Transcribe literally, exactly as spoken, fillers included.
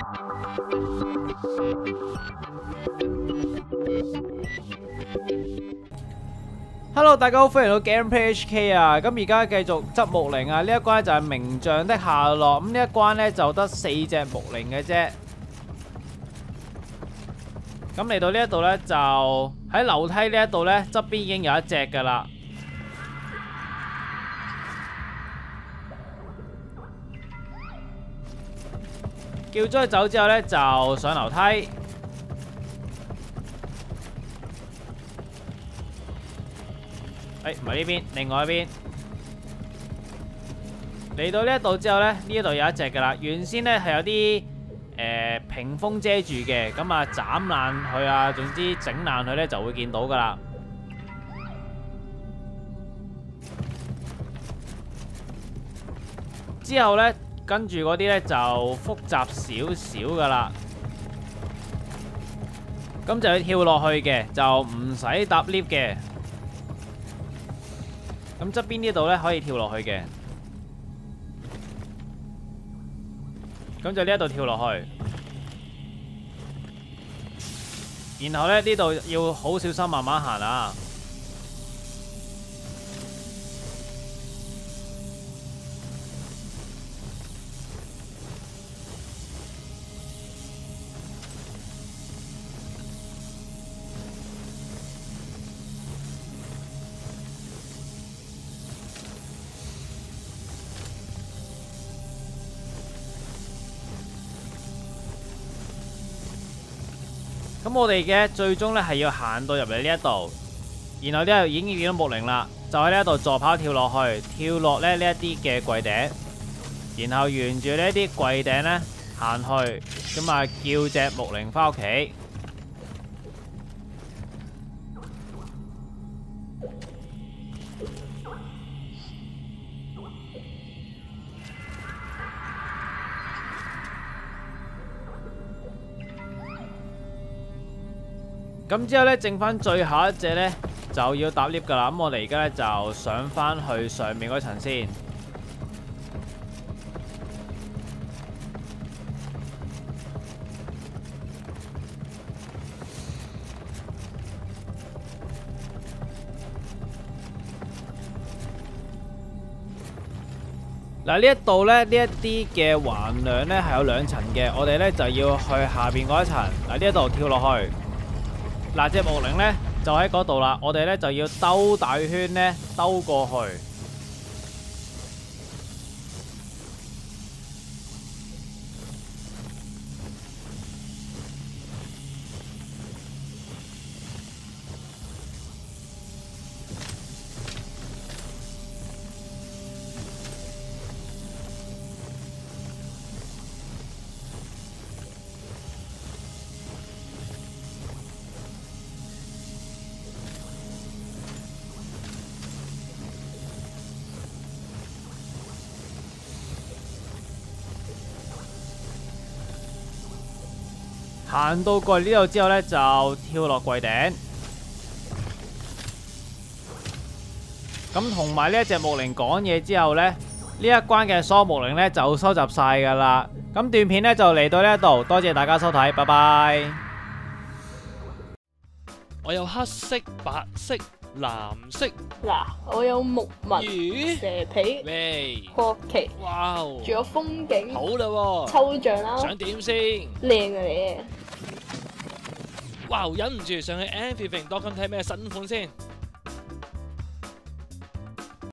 Hello， 大家好，歡迎到 Gameplay H K 啊！咁而家繼續執木靈啊，呢一關就係名將的下落。咁呢一關呢，就得四隻木靈嘅啫。咁嚟到呢一度呢，就喺樓梯呢一度呢，側邊已經有一隻噶啦。叫咗佢走之後呢，就上樓梯。 誒，唔係呢邊，另外一邊嚟到呢一度之後咧，呢一度有一隻噶啦。原先咧係有啲誒、呃、屏風遮住嘅，咁啊斬爛佢啊，總之整爛佢咧就會見到噶啦。之後咧跟住嗰啲咧就複雜少少噶啦，咁就要跳落去嘅，就唔使搭 lift 嘅。 咁側邊呢度咧可以跳落去嘅，咁就呢一度跳落去，然後咧呢度要好小心慢慢行啊！咁我哋嘅最終咧係要行到入嚟呢一度，然後呢度已經見到木靈啦，就喺呢一度助跑跳落去，跳落咧呢一啲嘅櫃頂，然後沿住呢一啲櫃頂咧行去，咁啊叫隻木靈返屋企。 咁之後咧，剩翻最後一隻咧就要搭 lift 噶啦。咁我哋而家咧就上翻去上面嗰層先。嗱，呢一度咧，呢一啲嘅橫梁咧係有兩層嘅，我哋咧就要去下邊嗰一層。嗱，呢一度跳落去。 嗱，隻木靈咧就喺嗰度啦，我哋咧就要兜大圈咧兜過去。行到過嚟呢度之後呢，就跳落櫃頂。咁同埋呢一隻木靈講嘢之後呢，呢一關嘅所有木靈呢就收集晒㗎啦。咁段片呢就嚟到呢一度，多謝大家收睇，拜拜。 我有黑色、白色、藍色。 嗱，我有木紋、 咦蛇皮、 喂， 國旗， 哇， 仲有風景、 好啦喎， 抽象啦， 想點先？ 靚啊你！ 哇，忍唔住上去 everything 多咁睇咩新款先。